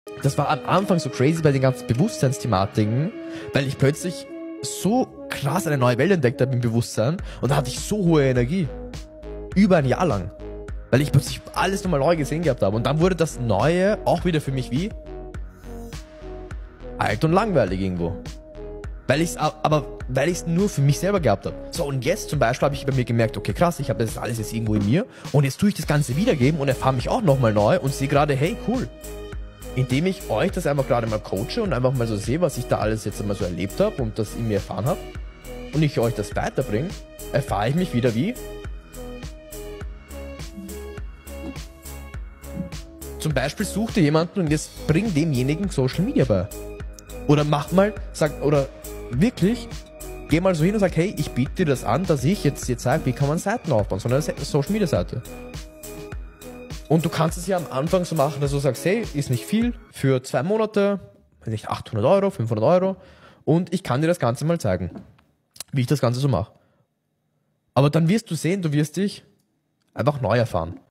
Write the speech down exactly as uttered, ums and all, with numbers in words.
Das war am Anfang so crazy bei den ganzen Bewusstseinsthematiken, weil ich plötzlich so krass eine neue Welt entdeckt habe im Bewusstsein und da hatte ich so hohe Energie. Über ein Jahr lang. Weil ich plötzlich alles nochmal neu gesehen gehabt habe. Und dann wurde das Neue auch wieder für mich wie alt und langweilig irgendwo. Weil ich's, aber weil ich es nur für mich selber gehabt habe. So, und jetzt zum Beispiel habe ich bei mir gemerkt, okay krass, ich habe das alles jetzt irgendwo in mir und jetzt tue ich das Ganze wiedergeben und erfahre mich auch nochmal neu und sehe gerade, hey cool, indem ich euch das einfach gerade mal coache und einfach mal so sehe, was ich da alles jetzt einmal so erlebt habe und das in mir erfahren habe und ich euch das weiterbringe, erfahre ich mich wieder wie zum Beispiel such dir jemanden und jetzt bring demjenigen Social Media bei. Oder mach mal, sag, oder wirklich, geh mal so hin und sag, hey, ich biete dir das an, dass ich jetzt dir zeige, wie kann man Seiten aufbauen, so eine Social Media Seite. Und du kannst es ja am Anfang so machen, dass du sagst, hey, ist nicht viel, für zwei Monate, nicht achthundert Euro, fünfhundert Euro und ich kann dir das Ganze mal zeigen, wie ich das Ganze so mache. Aber dann wirst du sehen, du wirst dich einfach neu erfahren.